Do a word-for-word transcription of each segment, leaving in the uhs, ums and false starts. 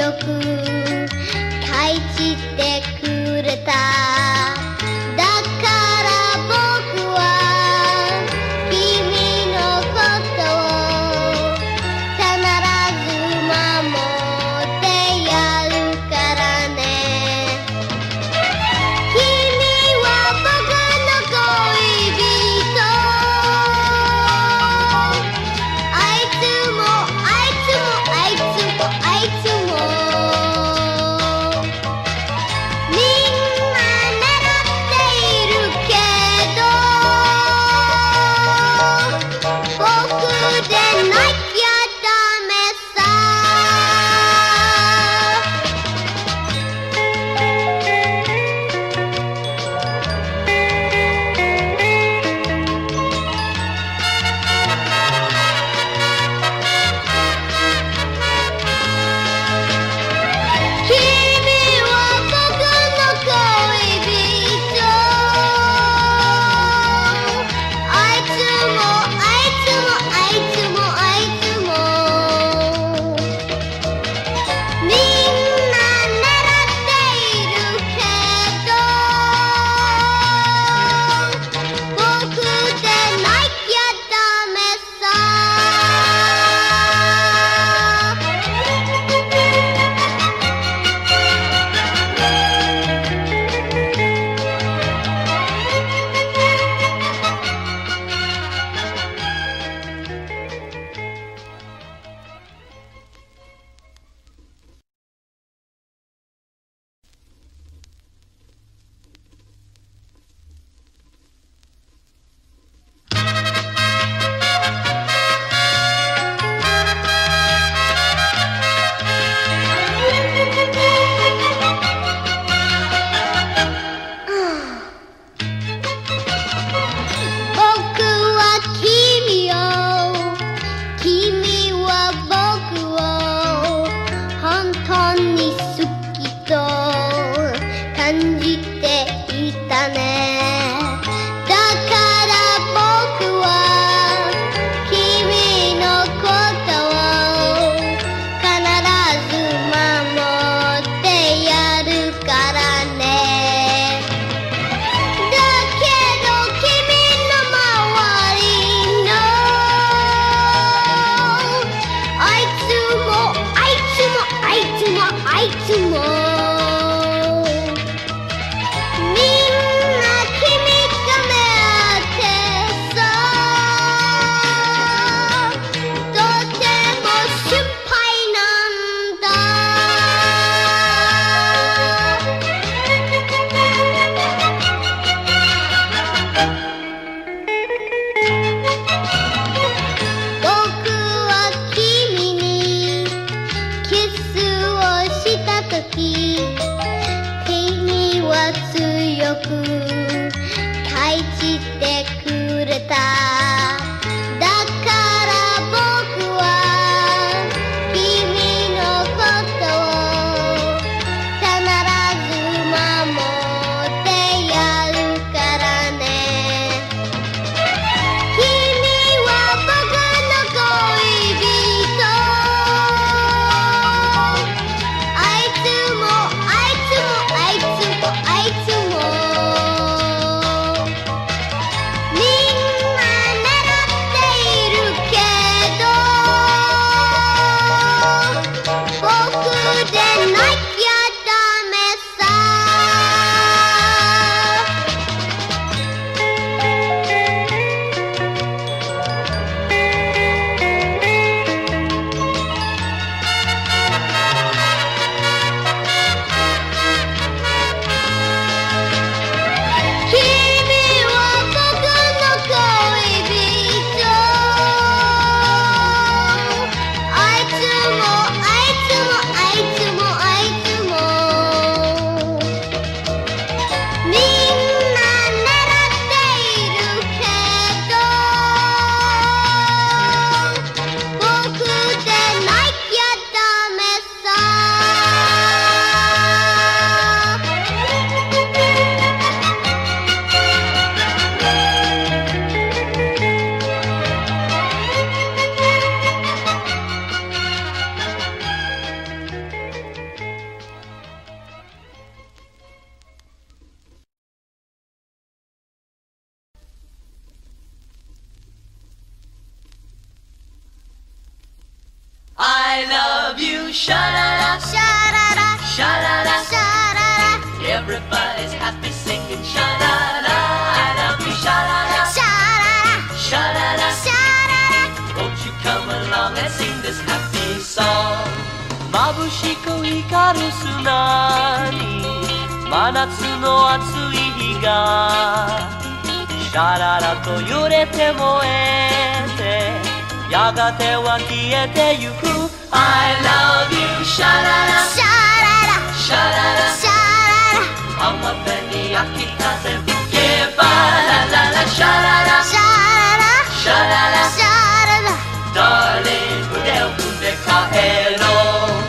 よく返してくれた。だから僕は君のことを必ず守ってやるからね。君は僕の恋人。あいつもあいつもあいつもあいつも眩しく光る砂に真夏の暑い日がシャララと揺れて燃えてやがては消えてゆく I love you シャララシャララシャララシャララ浜辺に秋風吹けばラララシャララシャララシャララシャララ Darling 腕を組んで帰ろう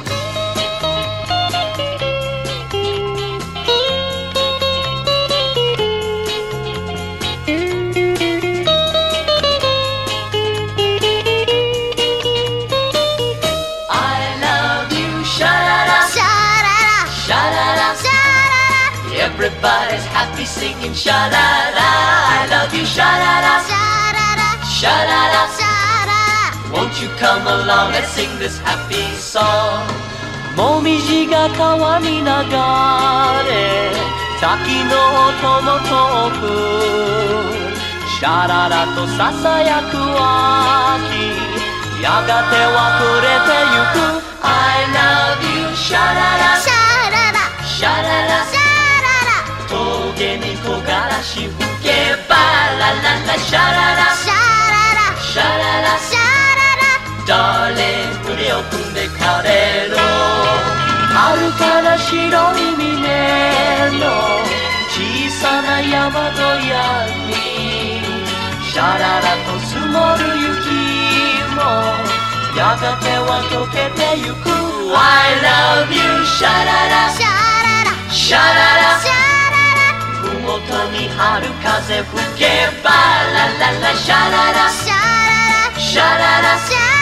Everybody's happy singing sha-la-la I love you sha-la-la Sha-la-la Sha-la-la Sha-la-la Won't you come along and sing this happy song もみじが川に流れ滝の音も遠くシャララとささやく秋やがては暮れてゆく I love you シャララシャララシャララシャララ峠に木枯らし吹けばラララシャララシャララシャララシャララ Darling 腕を組んで帰ろう遥かな白い峰の小さな山のやにシャララと積もる雪もやがては溶けてゆく I love you シャララシャララシャララシャララふもとに春風吹けばラララシャララシャララシャララシャララ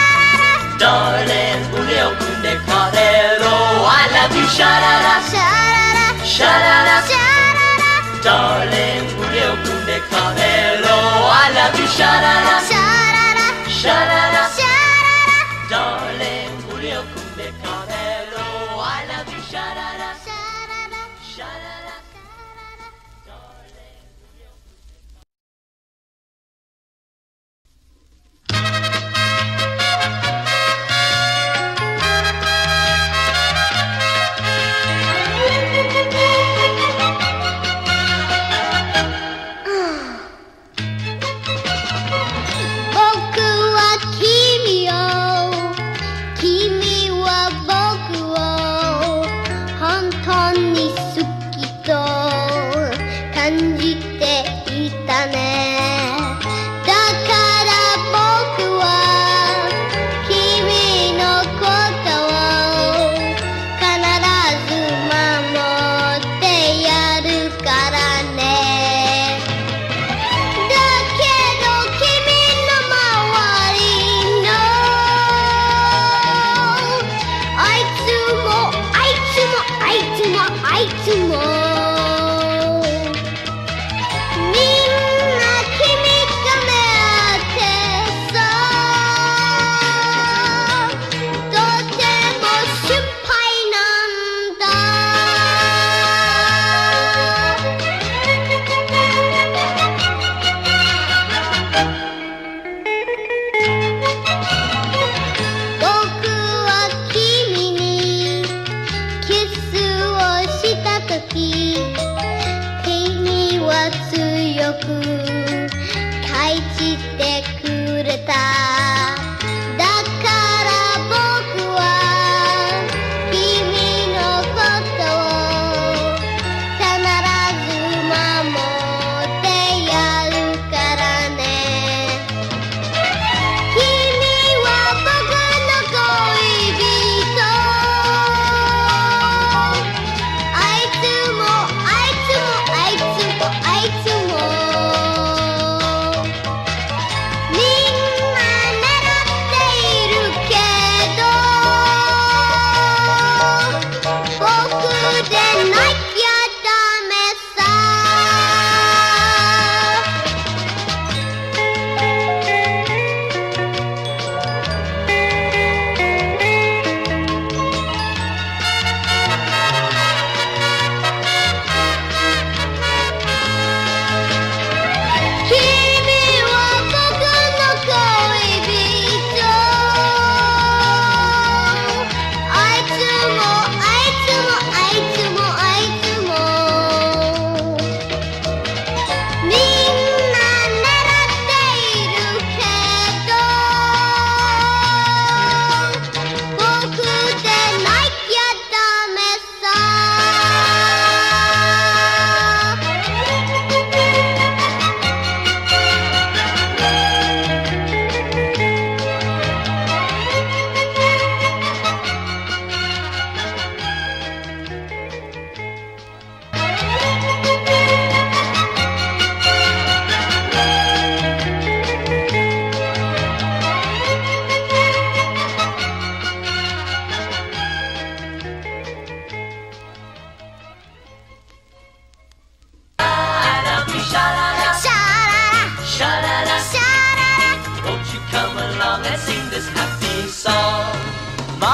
Darling 腕を組んで帰ろう I love you シャララシャララシャララシャララ Darling 腕を組んで帰ろう I love you シャララシャララシャララシャララ Darling 腕を組んで帰ろう I love you シャララシャララシャララ僕は君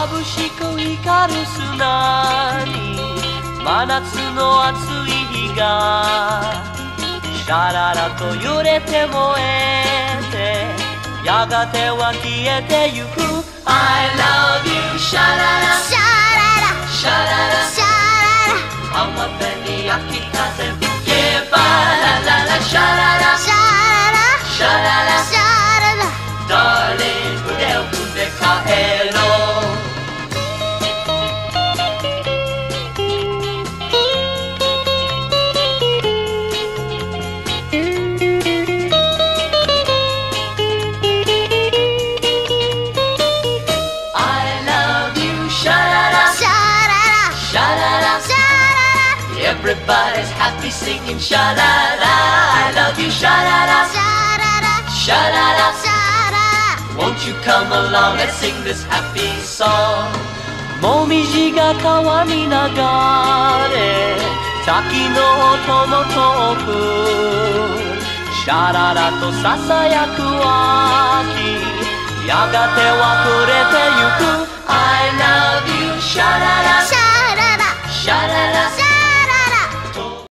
眩しく光る砂に真夏の暑い日がシャララと揺れて燃えてやがては消えてゆく I love you シャララシャララシャララシャララ浜辺に秋風吹けばラララシャララシャララシャララシャララ Darling 腕を組んで帰ろうEverybody's happy singing sha-la-la I love you sha-la-la シャララ sha-la-la シャララ Won't you come along and sing this happy song もみじが川に流れ滝の音も遠くシャララとささやく秋やがては暮れてゆく